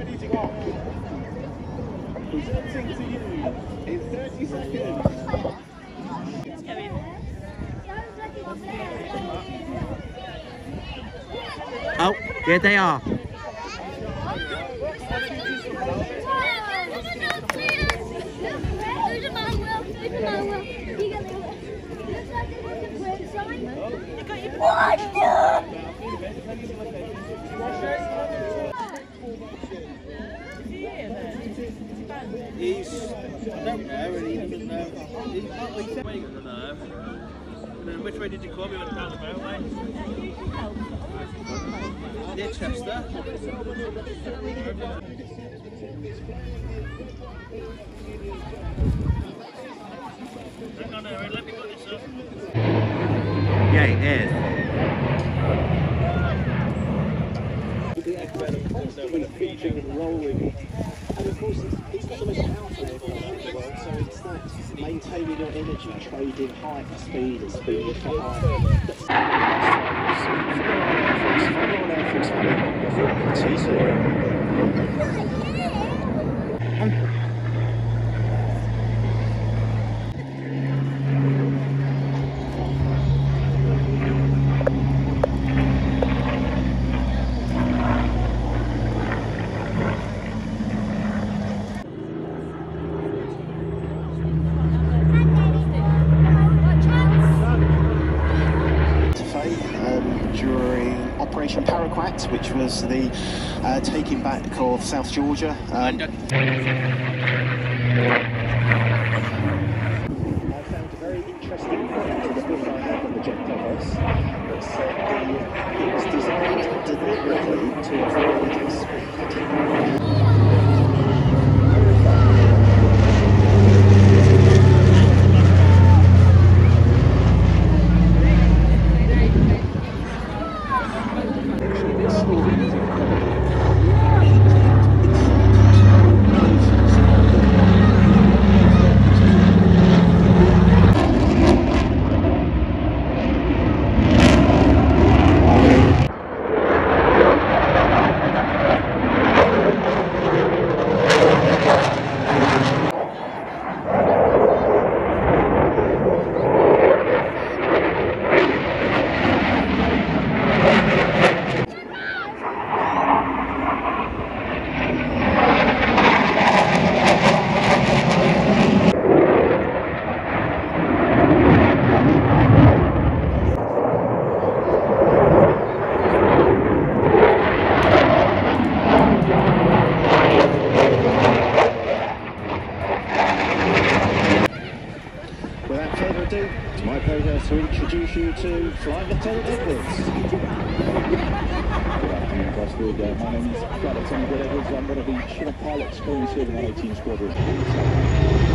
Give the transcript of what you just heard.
ready to go. Presenting to you in 30 seconds. Oh, here they are. He's, I don't know, and he doesn't know. Which way did you come? We went down the motorway. Near Chester. Hang on, Aaron, let me put this up. Yeah, it is. Rolling. And of course, it's the most powerful aircraft in the world, so it's that maintaining your energy, trading height for speed and speed for height. During Operation Paraquat, which was the taking back of South Georgia. I found a very interesting fact in the book I have on the jet covers that said it was designed deliberately to avoid spectacular. Without further ado, it's my pleasure to introduce you to Flight Lieutenant Edwards. Good afternoon, Cosford. My name is Flight Lieutenant Edwards. I'm one of the Chinook pilots going to the 118 Squadron.